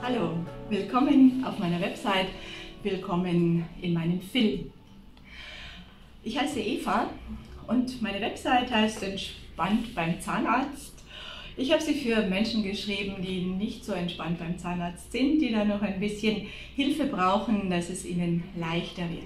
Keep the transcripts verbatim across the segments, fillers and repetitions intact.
Hallo, willkommen auf meiner Website, willkommen in meinem Film. Ich heiße Eva und meine Website heißt Entspannt beim Zahnarzt. Ich habe sie für Menschen geschrieben, die nicht so entspannt beim Zahnarzt sind, die da noch ein bisschen Hilfe brauchen, dass es ihnen leichter wird.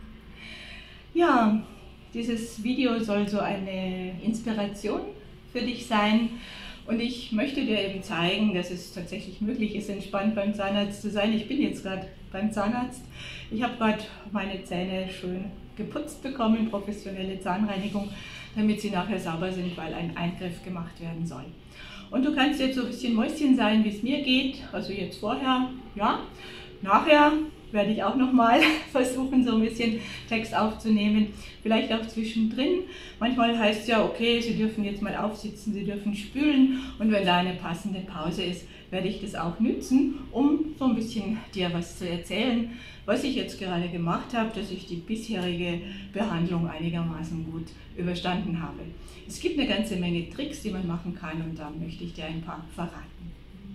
Ja, dieses Video soll so eine Inspiration für dich sein. Und ich möchte dir eben zeigen, dass es tatsächlich möglich ist, entspannt beim Zahnarzt zu sein. Ich bin jetzt gerade beim Zahnarzt. Ich habe gerade meine Zähne schön geputzt bekommen, professionelle Zahnreinigung, damit sie nachher sauber sind, weil ein Eingriff gemacht werden soll. Und du kannst jetzt so ein bisschen Mäuschen sein, wie es mir geht. Also jetzt vorher, ja. Nachher werde ich auch nochmal versuchen, so ein bisschen Text aufzunehmen, vielleicht auch zwischendrin. Manchmal heißt es ja, okay, Sie dürfen jetzt mal aufsitzen, Sie dürfen spülen, und wenn da eine passende Pause ist, werde ich das auch nützen, um so ein bisschen dir was zu erzählen, was ich jetzt gerade gemacht habe, dass ich die bisherige Behandlung einigermaßen gut überstanden habe. Es gibt eine ganze Menge Tricks, die man machen kann, und da möchte ich dir ein paar verraten.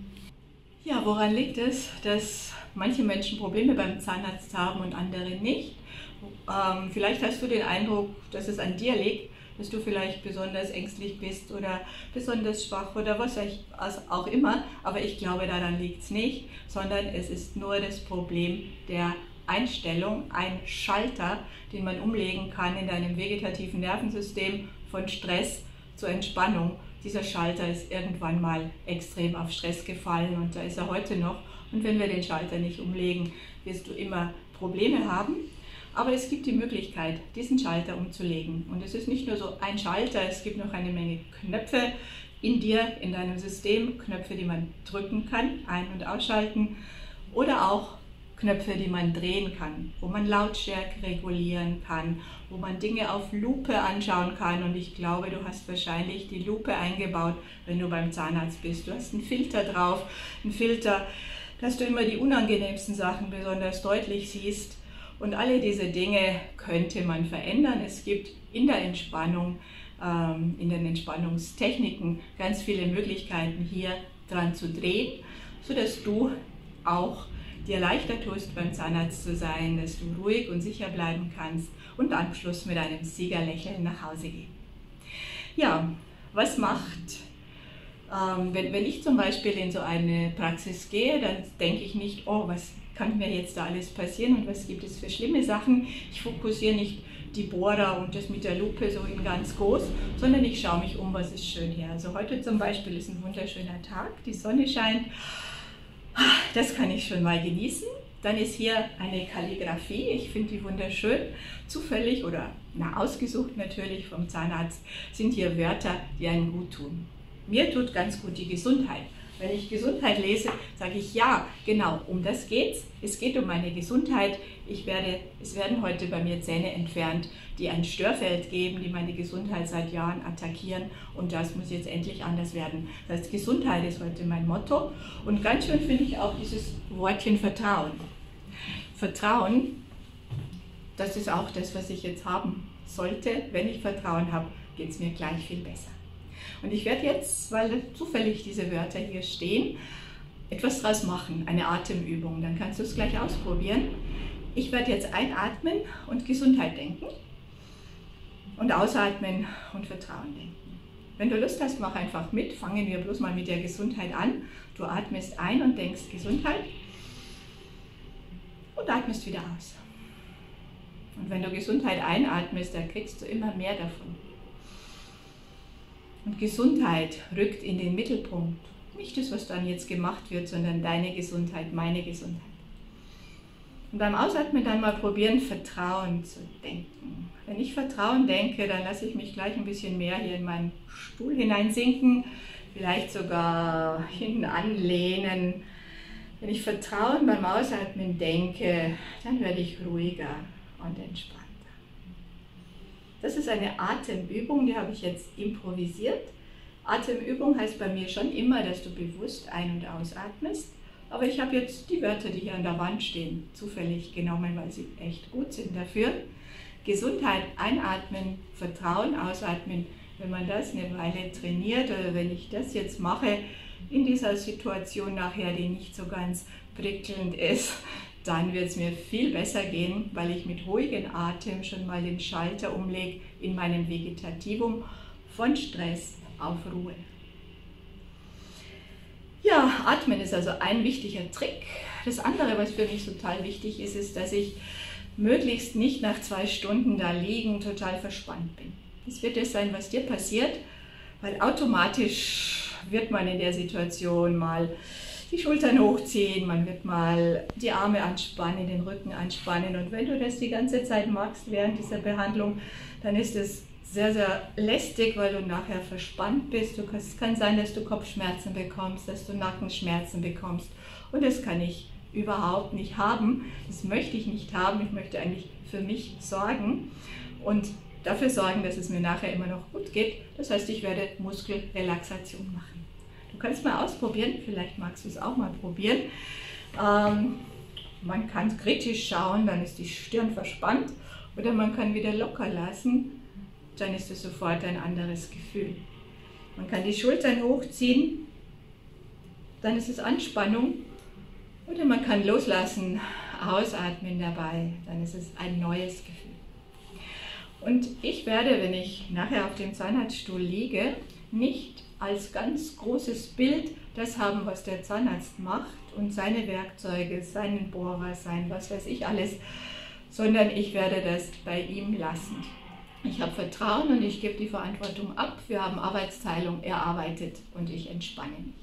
Ja, woran liegt es, dass manche Menschen Probleme beim Zahnarzt haben und andere nicht? Ähm, vielleicht hast du den Eindruck, dass es an dir liegt, dass du vielleicht besonders ängstlich bist oder besonders schwach oder was auch immer. Aber ich glaube, daran liegt es nicht, sondern es ist nur das Problem der Einstellung, ein Schalter, den man umlegen kann in deinem vegetativen Nervensystem von Stress zur Entspannung. Dieser Schalter ist irgendwann mal extrem auf Stress gefallen und da ist er heute noch. Und wenn wir den Schalter nicht umlegen, wirst du immer Probleme haben. Aber es gibt die Möglichkeit, diesen Schalter umzulegen. Und es ist nicht nur so ein Schalter, es gibt noch eine Menge Knöpfe in dir, in deinem System. Knöpfe, die man drücken kann, ein- und ausschalten. Oder auch Knöpfe, die man drehen kann, wo man Lautstärke regulieren kann, wo man Dinge auf Lupe anschauen kann. Und ich glaube, du hast wahrscheinlich die Lupe eingebaut, wenn du beim Zahnarzt bist. Du hast einen Filter drauf, einen Filter, dass du immer die unangenehmsten Sachen besonders deutlich siehst. Und alle diese Dinge könnte man verändern. Es gibt in der Entspannung, ähm, in den Entspannungstechniken ganz viele Möglichkeiten, hier dran zu drehen, sodass du auch dir leichter tust, beim Zahnarzt zu sein, dass du ruhig und sicher bleiben kannst und am Schluss mit einem Siegerlächeln nach Hause gehen. Ja, was macht, ähm, wenn, wenn ich zum Beispiel in so eine Praxis gehe, dann denke ich nicht, oh, was kann mir jetzt da alles passieren und was gibt es für schlimme Sachen. Ich fokussiere nicht die Bohrer und das mit der Lupe so in ganz groß, sondern ich schaue mich um, was ist schön hier. Also heute zum Beispiel ist ein wunderschöner Tag, die Sonne scheint. Das kann ich schon mal genießen. Dann ist hier eine Kalligraphie, ich finde die wunderschön. Zufällig oder na, ausgesucht natürlich vom Zahnarzt sind hier Wörter, die einen gut tun. Mir tut ganz gut die Gesundheit. Wenn ich Gesundheit lese, sage ich, ja, genau, um das geht's. Es geht um meine Gesundheit. Ich werde, es werden heute bei mir Zähne entfernt, die ein Störfeld geben, die meine Gesundheit seit Jahren attackieren. Und das muss jetzt endlich anders werden. Das heißt, Gesundheit ist heute mein Motto. Und ganz schön finde ich auch dieses Wortchen Vertrauen. Vertrauen, das ist auch das, was ich jetzt haben sollte. Wenn ich Vertrauen habe, geht es mir gleich viel besser. Und ich werde jetzt, weil zufällig diese Wörter hier stehen, etwas draus machen, eine Atemübung. Dann kannst du es gleich ausprobieren. Ich werde jetzt einatmen und Gesundheit denken und ausatmen und Vertrauen denken. Wenn du Lust hast, mach einfach mit. Fangen wir bloß mal mit der Gesundheit an. Du atmest ein und denkst Gesundheit und atmest wieder aus. Und wenn du Gesundheit einatmest, dann kriegst du immer mehr davon. Und Gesundheit rückt in den Mittelpunkt. Nicht das, was dann jetzt gemacht wird, sondern deine Gesundheit, meine Gesundheit. Und beim Ausatmen dann mal probieren, Vertrauen zu denken. Wenn ich Vertrauen denke, dann lasse ich mich gleich ein bisschen mehr hier in meinen Stuhl hineinsinken, vielleicht sogar hinten anlehnen. Wenn ich Vertrauen beim Ausatmen denke, dann werde ich ruhiger und entspannter. Das ist eine Atemübung, die habe ich jetzt improvisiert. Atemübung heißt bei mir schon immer, dass du bewusst ein- und ausatmest. Aber ich habe jetzt die Wörter, die hier an der Wand stehen, zufällig genommen, weil sie echt gut sind dafür. Gesundheit einatmen, Vertrauen ausatmen. Wenn man das eine Weile trainiert oder wenn ich das jetzt mache, in dieser Situation nachher, die nicht so ganz prickelnd ist, dann wird es mir viel besser gehen, weil ich mit ruhigem Atem schon mal den Schalter umlege in meinem Vegetativum von Stress auf Ruhe. Ja, Atmen ist also ein wichtiger Trick. Das andere, was für mich total wichtig ist, ist, dass ich möglichst nicht nach zwei Stunden da liegen total verspannt bin. Das wird das sein, was dir passiert, weil automatisch wird man in der Situation mal die Schultern hochziehen, man wird mal die Arme anspannen, den Rücken anspannen, und wenn du das die ganze Zeit machst während dieser Behandlung, dann ist es sehr, sehr lästig, weil du nachher verspannt bist. Du, es kann sein, dass du Kopfschmerzen bekommst, dass du Nackenschmerzen bekommst, und das kann ich überhaupt nicht haben. Das möchte ich nicht haben. Ich möchte eigentlich für mich sorgen und dafür sorgen, dass es mir nachher immer noch gut geht. Das heißt, ich werde Muskelrelaxation machen. Du kannst mal ausprobieren, vielleicht magst du es auch mal probieren. Ähm, man kann kritisch schauen, dann ist die Stirn verspannt, oder man kann wieder locker lassen, dann ist es sofort ein anderes Gefühl. Man kann die Schultern hochziehen, dann ist es Anspannung, oder man kann loslassen, ausatmen dabei, dann ist es ein neues Gefühl. Und ich werde, wenn ich nachher auf dem Zahnarztstuhl liege, nicht als ganz großes Bild das haben, was der Zahnarzt macht und seine Werkzeuge, seinen Bohrer, sein was weiß ich alles, sondern ich werde das bei ihm lassen. Ich habe Vertrauen und ich gebe die Verantwortung ab. Wir haben Arbeitsteilung erarbeitet und ich entspanne mich.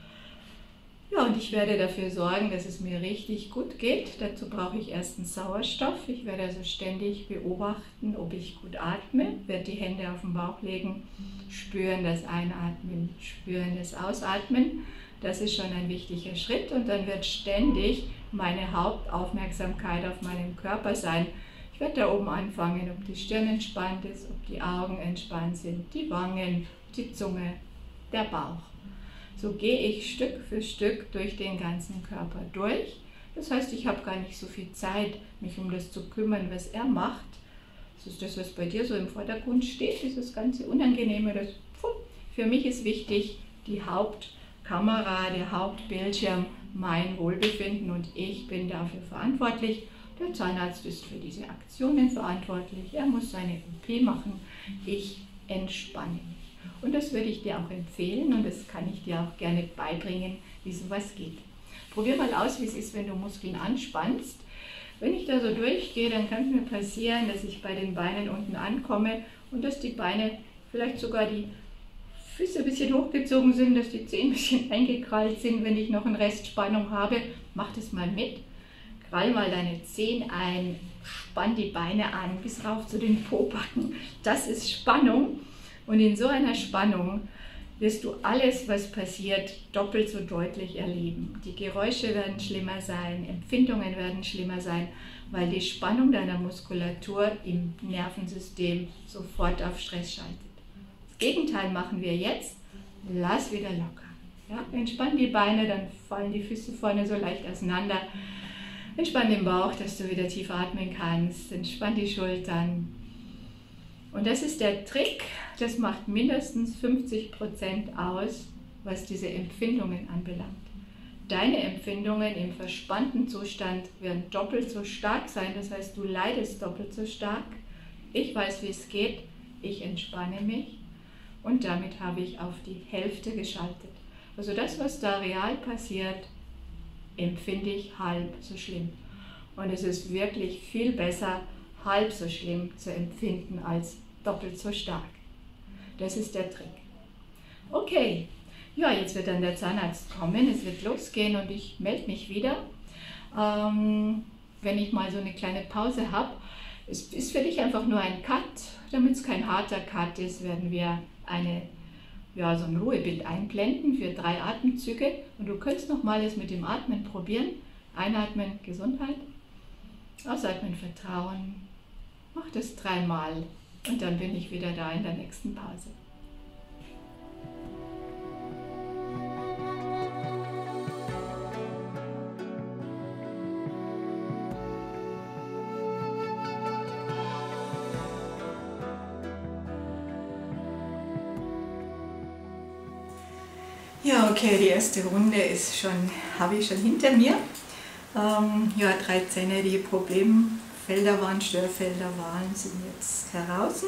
Ja, und ich werde dafür sorgen, dass es mir richtig gut geht. Dazu brauche ich erstens Sauerstoff. Ich werde also ständig beobachten, ob ich gut atme. Ich werde die Hände auf den Bauch legen, spüren das Einatmen, spüren das Ausatmen. Das ist schon ein wichtiger Schritt. Und dann wird ständig meine Hauptaufmerksamkeit auf meinem Körper sein. Ich werde da oben anfangen, ob die Stirn entspannt ist, ob die Augen entspannt sind, die Wangen, die Zunge, der Bauch. So gehe ich Stück für Stück durch den ganzen Körper durch. Das heißt, ich habe gar nicht so viel Zeit, mich um das zu kümmern, was er macht. Das ist das, was bei dir so im Vordergrund steht, dieses ganze Unangenehme. Das, für mich ist wichtig, die Hauptkamera, der Hauptbildschirm, mein Wohlbefinden, und ich bin dafür verantwortlich. Der Zahnarzt ist für diese Aktionen verantwortlich. Er muss seine O P machen. Ich entspanne mich. Und das würde ich dir auch empfehlen, und das kann ich dir auch gerne beibringen, wie sowas geht. Probier mal aus, wie es ist, wenn du Muskeln anspannst. Wenn ich da so durchgehe, dann kann es mir passieren, dass ich bei den Beinen unten ankomme und dass die Beine, vielleicht sogar die Füße ein bisschen hochgezogen sind, dass die Zehen ein bisschen eingekrallt sind, wenn ich noch eine Restspannung habe. Mach das mal mit. Krall mal deine Zehen ein, spann die Beine an bis rauf zu den Pobacken. Das ist Spannung. Und in so einer Spannung wirst du alles, was passiert, doppelt so deutlich erleben. Die Geräusche werden schlimmer sein, Empfindungen werden schlimmer sein, weil die Spannung deiner Muskulatur im Nervensystem sofort auf Stress schaltet. Das Gegenteil machen wir jetzt. Lass wieder locker. Ja? Entspann die Beine, dann fallen die Füße vorne so leicht auseinander. Entspann den Bauch, dass du wieder tief atmen kannst. Entspann die Schultern. Und das ist der Trick, das macht mindestens fünfzig Prozent aus, was diese Empfindungen anbelangt. Deine Empfindungen im verspannten Zustand werden doppelt so stark sein, das heißt, du leidest doppelt so stark. Ich weiß, wie es geht, ich entspanne mich, und damit habe ich auf die Hälfte geschaltet. Also das, was da real passiert, empfinde ich halb so schlimm. Und es ist wirklich viel besser, halb so schlimm zu empfinden als doppelt so stark. Das ist der Trick. Okay, ja, jetzt wird dann der Zahnarzt kommen, es wird losgehen und ich melde mich wieder, ähm, wenn ich mal so eine kleine Pause habe. Es ist für dich einfach nur ein Cut. Damit es kein harter Cut ist, werden wir eine, ja, so ein Ruhebild einblenden für drei Atemzüge, und du könntest nochmal es mit dem Atmen probieren. Einatmen, Gesundheit. Ausatmen, Vertrauen. Mach das dreimal und dann bin ich wieder da in der nächsten Pause. Ja, okay, die erste Runde ist schon, habe ich schon hinter mir. Ähm, ja, drei Zähne, die Problemfelder waren, Störfelder waren, sind jetzt heraus.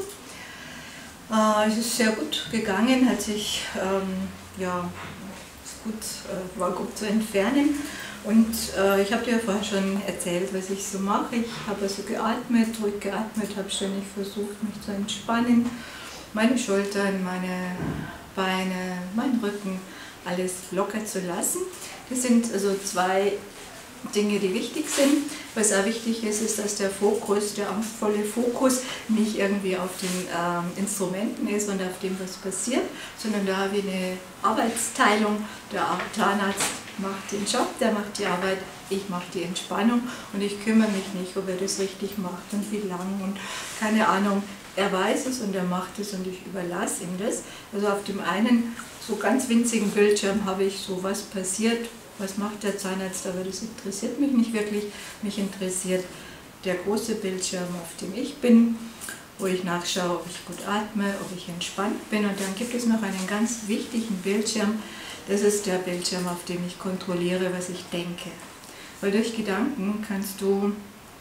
Äh, es ist sehr gut gegangen, hat sich, ähm, ja, ist gut, äh, war gut zu entfernen. Und äh, ich habe dir ja vorher schon erzählt, was ich so mache. Ich habe also geatmet, ruhig geatmet, habe ständig versucht, mich zu entspannen. Meine Schultern, meine Beine, meinen Rücken, alles locker zu lassen. Das sind also zwei Dinge, die wichtig sind. Was auch wichtig ist, ist, dass der Fokus, der angstvolle Fokus, nicht irgendwie auf den ähm, Instrumenten ist und auf dem, was passiert, sondern da habe ich eine Arbeitsteilung. Der Zahnarzt macht den Job, der macht die Arbeit, ich mache die Entspannung und ich kümmere mich nicht, ob er das richtig macht und wie lang und keine Ahnung. Er weiß es und er macht es und ich überlasse ihm das. Also auf dem einen so ganz winzigen Bildschirm habe ich so, was passiert, was macht der Zahnarzt, aber das interessiert mich nicht wirklich. Mich interessiert der große Bildschirm, auf dem ich bin, wo ich nachschaue, ob ich gut atme, ob ich entspannt bin. Und dann gibt es noch einen ganz wichtigen Bildschirm, das ist der Bildschirm, auf dem ich kontrolliere, was ich denke. Weil durch Gedanken kannst du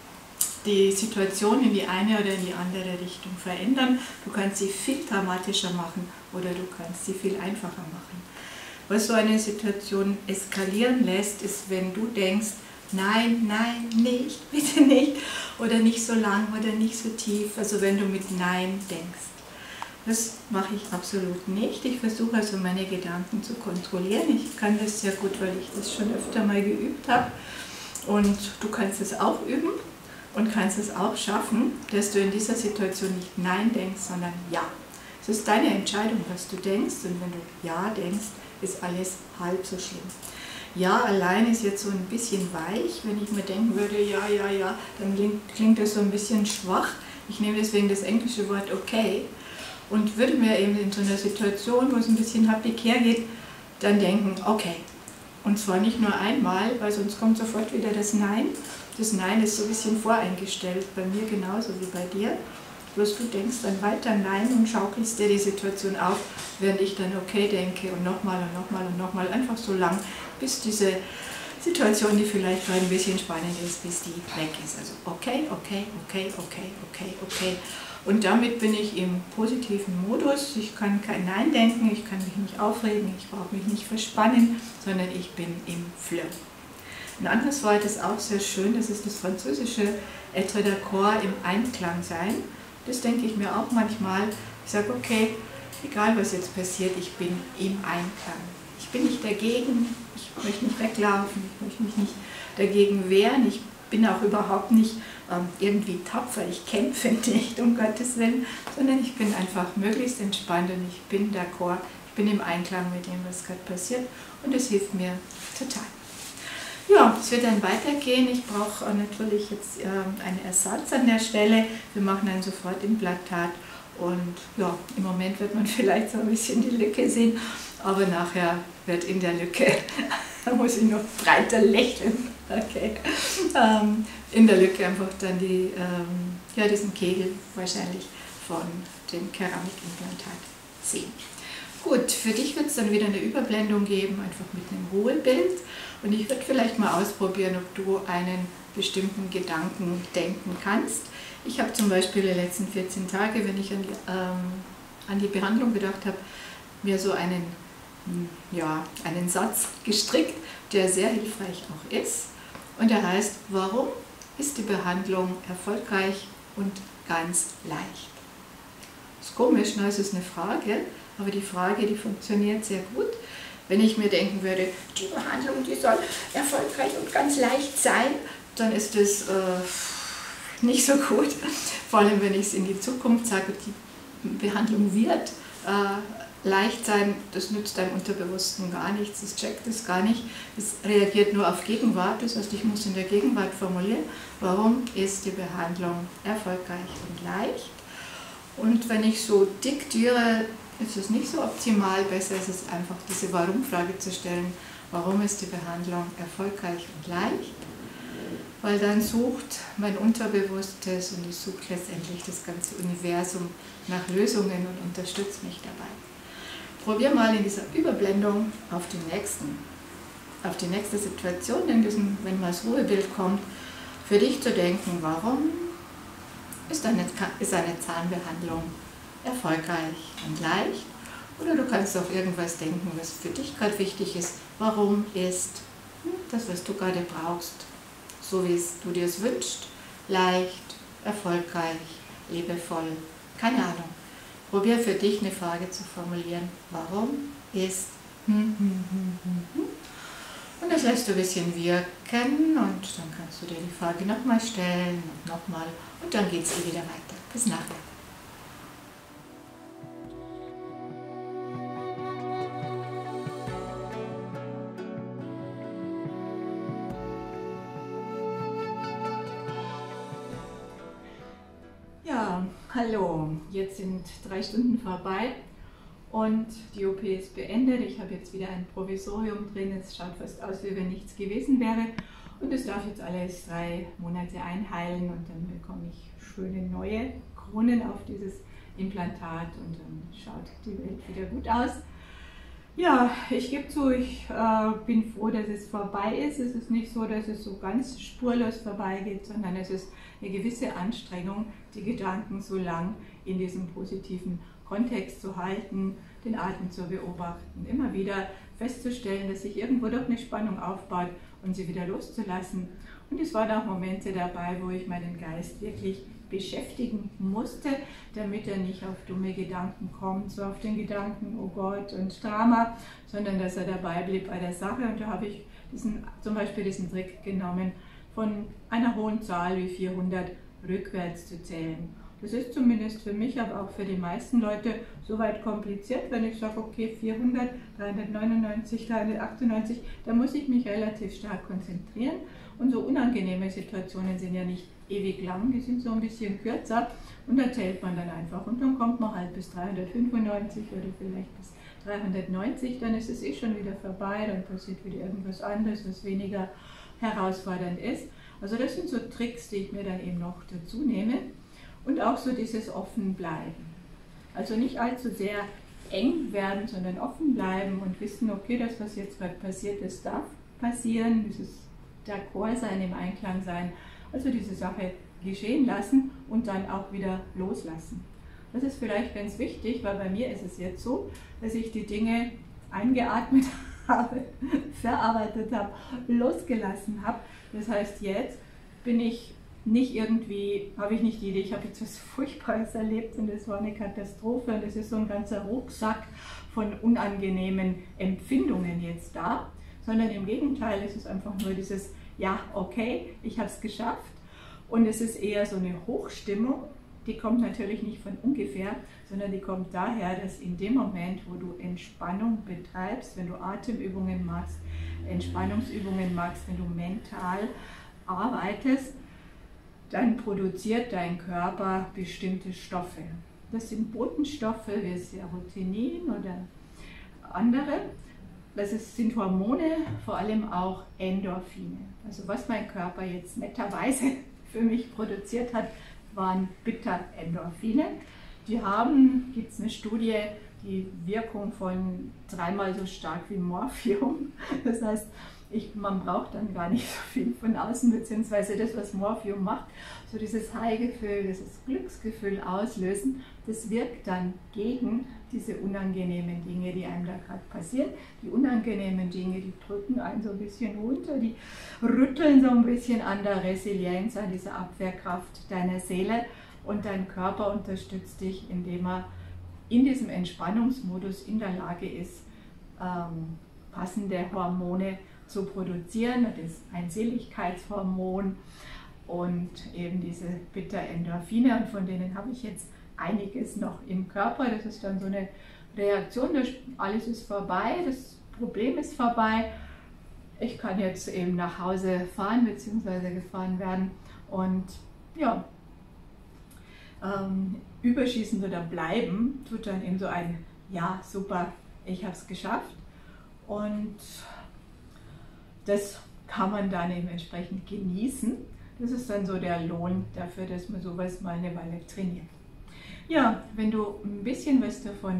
die Situation in die eine oder in die andere Richtung verändern. Du kannst sie viel dramatischer machen oder du kannst sie viel einfacher machen. Was so eine Situation eskalieren lässt, ist, wenn du denkst, nein, nein, nicht, bitte nicht oder nicht so lang oder nicht so tief, also wenn du mit Nein denkst. Das mache ich absolut nicht. Ich versuche also meine Gedanken zu kontrollieren. Ich kann das sehr gut, weil ich das schon öfter mal geübt habe und du kannst es auch üben. Und kannst es auch schaffen, dass du in dieser Situation nicht Nein denkst, sondern Ja. Es ist deine Entscheidung, was du denkst, und wenn du Ja denkst, ist alles halb so schlimm. Ja allein ist jetzt so ein bisschen weich. Wenn ich mir denken würde, ja, ja, ja, dann klingt, klingt das so ein bisschen schwach. Ich nehme deswegen das englische Wort okay und würde mir eben in so einer Situation, wo es ein bisschen happig hergeht, dann denken, okay. Und zwar nicht nur einmal, weil sonst kommt sofort wieder das Nein. Das Nein ist so ein bisschen voreingestellt, bei mir genauso wie bei dir. Bloß du denkst dann weiter Nein und schaukelst dir die Situation auf, während ich dann okay denke und nochmal und nochmal und nochmal, einfach so lang, bis diese Situation, die vielleicht gerade ein bisschen spannend ist, bis die weg ist. Also okay, okay, okay, okay, okay, okay. Und damit bin ich im positiven Modus. Ich kann kein Nein denken, ich kann mich nicht aufregen, ich brauche mich nicht verspannen, sondern ich bin im Flow. Ein anderes Wort ist auch sehr schön, das ist das französische Être d'accord, im Einklang sein. Das denke ich mir auch manchmal. Ich sage, okay, egal was jetzt passiert, ich bin im Einklang. Ich bin nicht dagegen, ich möchte nicht weglaufen, ich möchte mich nicht dagegen wehren, ich bin auch überhaupt nicht ähm, irgendwie tapfer, ich kämpfe nicht, um Gottes Willen, sondern ich bin einfach möglichst entspannt und ich bin d'accord, ich bin im Einklang mit dem, was gerade passiert und es hilft mir total. Ja, es wird dann weitergehen. Ich brauche natürlich jetzt äh, einen Ersatz an der Stelle. Wir machen dann sofort Implantat und ja, im Moment wird man vielleicht so ein bisschen die Lücke sehen, aber nachher wird in der Lücke, da muss ich noch breiter lächeln, okay, ähm, in der Lücke einfach dann die, ähm, ja, diesen Kegel wahrscheinlich von dem Keramikimplantat sehen. Gut, für dich wird es dann wieder eine Überblendung geben, einfach mit einem Ruhebild. Und ich würde vielleicht mal ausprobieren, ob du einen bestimmten Gedanken denken kannst. Ich habe zum Beispiel die letzten vierzehn Tage, wenn ich an die, ähm, an die Behandlung gedacht habe, mir so einen, ja, einen Satz gestrickt, der sehr hilfreich auch ist. Und der heißt, warum ist die Behandlung erfolgreich und ganz leicht? Das ist komisch, ne? Es ist eine Frage, aber die Frage, die funktioniert sehr gut. Wenn ich mir denken würde, die Behandlung, die soll erfolgreich und ganz leicht sein, dann ist das äh, nicht so gut. Vor allem, wenn ich es in die Zukunft sage, die Behandlung wird äh, leicht sein, das nützt deinem Unterbewussten gar nichts, das checkt es gar nicht, es reagiert nur auf Gegenwart, das heißt, ich muss in der Gegenwart formulieren, warum ist die Behandlung erfolgreich und leicht. Und wenn ich so diktiere, ist es nicht so optimal, besser ist es einfach, diese Warum-Frage zu stellen, warum ist die Behandlung erfolgreich und leicht? Weil dann sucht mein Unterbewusstes und ich suche letztendlich das ganze Universum nach Lösungen und unterstützt mich dabei. probier mal in dieser Überblendung auf die nächsten, auf die nächste Situation, in diesem, wenn mal das Ruhebild kommt, für dich zu denken, warum ist eine, ist eine Zahnbehandlung erfolgreich und leicht? Oder du kannst auf irgendwas denken, was für dich gerade wichtig ist. Warum ist das, was du gerade brauchst, so wie es du dir es wünschst, leicht, erfolgreich, liebevoll? Keine Ahnung. Probier für dich eine Frage zu formulieren. Warum ist und das lässt du ein bisschen wirken und dann kannst du dir die Frage nochmal stellen und nochmal und dann geht es eh wieder weiter. Bis nachher. Ja, hallo, jetzt sind drei Stunden vorbei. Und die O P ist beendet. Ich habe jetzt wieder ein Provisorium drin. Es schaut fast aus, wie wenn nichts gewesen wäre. Und es darf jetzt alles drei Monate einheilen und dann bekomme ich schöne neue Kronen auf dieses Implantat und dann schaut die Welt wieder gut aus. Ja, ich gebe zu, ich äh, bin froh, dass es vorbei ist. Es ist nicht so, dass es so ganz spurlos vorbeigeht, sondern es ist eine gewisse Anstrengung, die Gedanken so lang in diesem positiven Kontext zu halten, den Atem zu beobachten, immer wieder festzustellen, dass sich irgendwo doch eine Spannung aufbaut und sie wieder loszulassen. Und es waren auch Momente dabei, wo ich meinen Geist wirklich beschäftigen musste, damit er nicht auf dumme Gedanken kommt, so auf den Gedanken, oh Gott und Drama, sondern dass er dabei blieb bei der Sache. Und da habe ich diesen, zum Beispiel diesen Trick genommen, von einer hohen Zahl wie vierhundert rückwärts zu zählen. Das ist zumindest für mich, aber auch für die meisten Leute soweit kompliziert, wenn ich sage, okay, vierhundert, dreihundertneunundneunzig, dreihundertachtundneunzig, da muss ich mich relativ stark konzentrieren. Und so unangenehme Situationen sind ja nicht ewig lang, die sind so ein bisschen kürzer und da zählt man dann einfach. Und dann kommt man halt bis dreihundertfünfundneunzig oder vielleicht bis dreihundertneunzig, dann ist es eh schon wieder vorbei, dann passiert wieder irgendwas anderes, was weniger herausfordernd ist. Also das sind so Tricks, die ich mir dann eben noch dazu nehme. Und auch so dieses Offenbleiben. Also nicht allzu sehr eng werden, sondern offen bleiben und wissen, okay, das, was jetzt gerade passiert ist, darf passieren, dieses D'accord sein, im Einklang sein. Also diese Sache geschehen lassen und dann auch wieder loslassen. Das ist vielleicht ganz wichtig, weil bei mir ist es jetzt so, dass ich die Dinge eingeatmet habe, verarbeitet habe, losgelassen habe. Das heißt, jetzt bin ich nicht irgendwie, habe ich nicht die Idee, ich habe jetzt was Furchtbares erlebt und es war eine Katastrophe und es ist so ein ganzer Rucksack von unangenehmen Empfindungen jetzt da, sondern im Gegenteil, es ist einfach nur dieses, ja, okay, ich habe es geschafft und es ist eher so eine Hochstimmung, die kommt natürlich nicht von ungefähr, sondern die kommt daher, dass in dem Moment, wo du Entspannung betreibst, wenn du Atemübungen machst, Entspannungsübungen machst, wenn du mental arbeitest, dann produziert dein Körper bestimmte Stoffe. Das sind Botenstoffe wie Serotonin oder andere. Das sind Hormone, vor allem auch Endorphine. Also was mein Körper jetzt netterweise für mich produziert hat, waren Beta-Endorphine. Die haben, gibt es eine Studie, die Wirkung von dreimal so stark wie Morphium. Das heißt, Ich, man braucht dann gar nicht so viel von außen, beziehungsweise das, was Morphium macht, so dieses High-Gefühl, dieses Glücksgefühl auslösen, das wirkt dann gegen diese unangenehmen Dinge, die einem da gerade passieren. Die unangenehmen Dinge, die drücken einen so ein bisschen runter, die rütteln so ein bisschen an der Resilienz, an dieser Abwehrkraft deiner Seele und dein Körper unterstützt dich, indem er in diesem Entspannungsmodus in der Lage ist, ähm, passende Hormone zu produzieren. Das ist ein Seligkeitshormon und eben diese Beta-Endorphine und von denen habe ich jetzt einiges noch im Körper. Das ist dann so eine Reaktion, alles ist vorbei, das Problem ist vorbei. Ich kann jetzt eben nach Hause fahren bzw. gefahren werden und ja, ähm, überschießen oder bleiben tut dann eben so ein, ja super, ich habe es geschafft und das kann man dann eben entsprechend genießen. Das ist dann so der Lohn dafür, dass man sowas mal eine Weile trainiert. Ja, wenn du ein bisschen was davon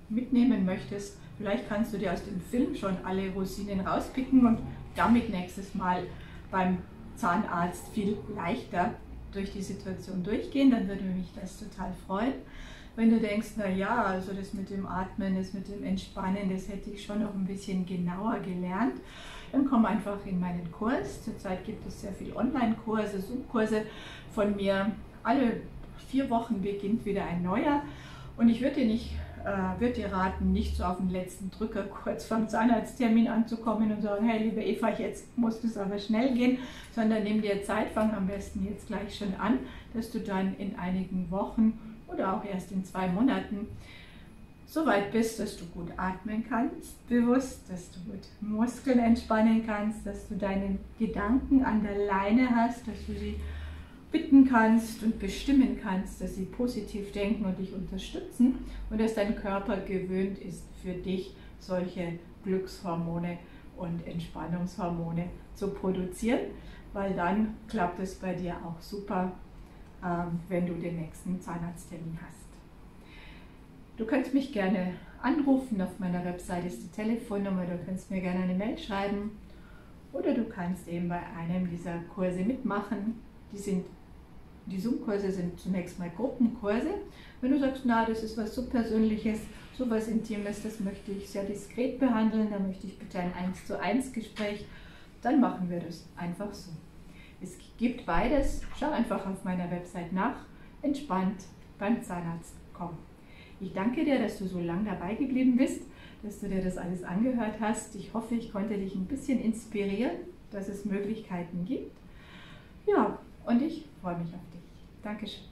mitnehmen möchtest. Vielleicht kannst du dir aus dem Film schon alle Rosinen rauspicken und damit nächstes Mal beim Zahnarzt viel leichter durch die Situation durchgehen. Dann würde mich das total freuen. Wenn du denkst, na ja, also das mit dem Atmen, das mit dem Entspannen, das hätte ich schon noch ein bisschen genauer gelernt, dann komm einfach in meinen Kurs. Zurzeit gibt es sehr viele Online-Kurse, Zoom-Kurse von mir. Alle vier Wochen beginnt wieder ein neuer. Und ich würde dir, nicht, äh, würde dir raten, nicht so auf den letzten Drücker kurz vorm Zahnarzttermin anzukommen und sagen, hey liebe Eva, jetzt muss es aber schnell gehen, sondern nimm dir Zeit, fang am besten jetzt gleich schon an, dass du dann in einigen Wochen oder auch erst in zwei Monaten so weit bist, dass du gut atmen kannst, bewusst, dass du gut Muskeln entspannen kannst, dass du deine Gedanken an der Leine hast, dass du sie bitten kannst und bestimmen kannst, dass sie positiv denken und dich unterstützen und dass dein Körper gewöhnt ist, für dich solche Glückshormone und Entspannungshormone zu produzieren, weil dann klappt es bei dir auch super, wenn du den nächsten Zahnarzttermin hast. Du kannst mich gerne anrufen, auf meiner Website ist die Telefonnummer, du kannst mir gerne eine Mail schreiben oder du kannst eben bei einem dieser Kurse mitmachen. Die, sind, die Zoom-Kurse sind zunächst mal Gruppenkurse. Wenn du sagst, na, das ist was so Persönliches, so was Intimes, das möchte ich sehr diskret behandeln, da möchte ich bitte ein eins zu eins Gespräch, dann machen wir das einfach so. Es gibt beides, schau einfach auf meiner Website nach, entspannt beim Zahnarzt kommen. Ich danke dir, dass du so lange dabei geblieben bist, dass du dir das alles angehört hast. Ich hoffe, ich konnte dich ein bisschen inspirieren, dass es Möglichkeiten gibt. Ja, und ich freue mich auf dich. Dankeschön.